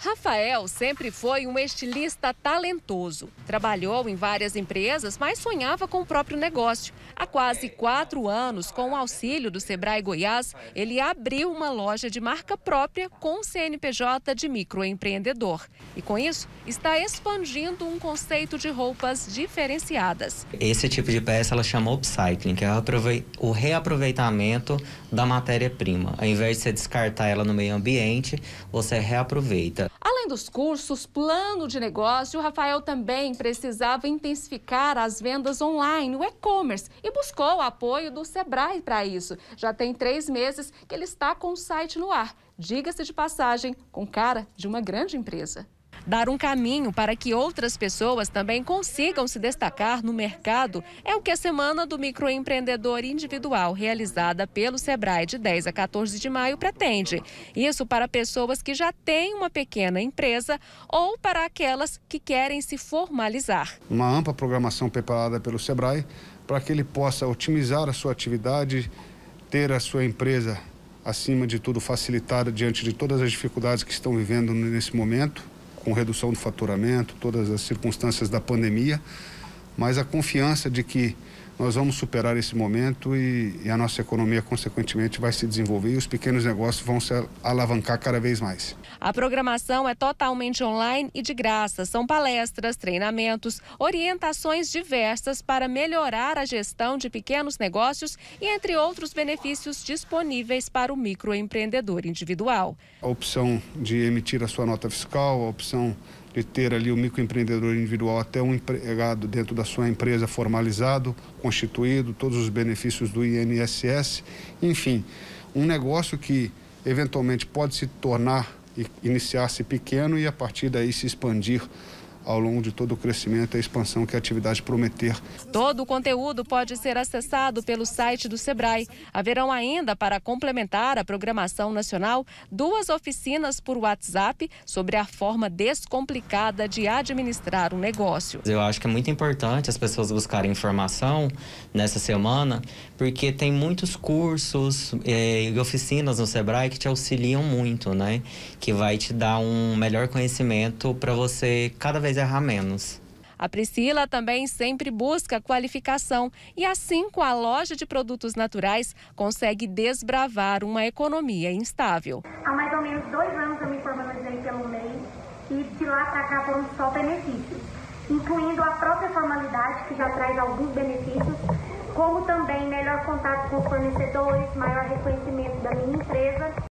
Rafael sempre foi um estilista talentoso. Trabalhou em várias empresas, mas sonhava com o próprio negócio. Há quase 4 anos, com o auxílio do Sebrae Goiás, ele abriu uma loja de marca própria com CNPJ de microempreendedor. E com isso, está expandindo um conceito de roupas diferenciadas. Esse tipo de peça ela chama upcycling, que é o reaproveitamento da matéria-prima. Ao invés de você descartar ela no meio ambiente, você reaproveita. Além dos cursos, plano de negócio, o Rafael também precisava intensificar as vendas online, o e-commerce, e buscou o apoio do Sebrae para isso. Já tem 3 meses que ele está com o site no ar. Diga-se de passagem, com cara de uma grande empresa. Dar um caminho para que outras pessoas também consigam se destacar no mercado é o que a Semana do Microempreendedor Individual, realizada pelo Sebrae de 10 a 14 de maio, pretende. Isso para pessoas que já têm uma pequena empresa ou para aquelas que querem se formalizar. Uma ampla programação preparada pelo Sebrae para que ele possa otimizar a sua atividade, ter a sua empresa, acima de tudo, facilitada diante de todas as dificuldades que estão vivendo nesse momento, com redução do faturamento, todas as circunstâncias da pandemia, mas a confiança de que nós vamos superar esse momento e a nossa economia, consequentemente, vai se desenvolver e os pequenos negócios vão se alavancar cada vez mais. A programação é totalmente online e de graça. São palestras, treinamentos, orientações diversas para melhorar a gestão de pequenos negócios e, entre outros benefícios disponíveis para o microempreendedor individual. A opção de emitir a sua nota fiscal, a opção de ter ali o microempreendedor individual até um empregado dentro da sua empresa formalizado, constituído, todos os benefícios do INSS, enfim, um negócio que eventualmente pode se tornar e iniciar-se pequeno e a partir daí se expandir ao longo de todo o crescimento e a expansão que a atividade prometer. Todo o conteúdo pode ser acessado pelo site do Sebrae. Haverão ainda, para complementar a programação nacional, 2 oficinas por WhatsApp sobre a forma descomplicada de administrar um negócio. Eu acho que é muito importante as pessoas buscarem informação nessa semana, porque tem muitos cursos e oficinas no Sebrae que te auxiliam muito, né? Que vai te dar um melhor conhecimento para você cada vez errar menos. A Priscila também sempre busca qualificação e assim, com a loja de produtos naturais, consegue desbravar uma economia instável. Há mais ou menos 2 anos eu me formalizei pelo MEI e de lá para cá foram só benefícios, incluindo a própria formalidade, que já traz alguns benefícios, como também melhor contato com os fornecedores, maior reconhecimento da minha empresa.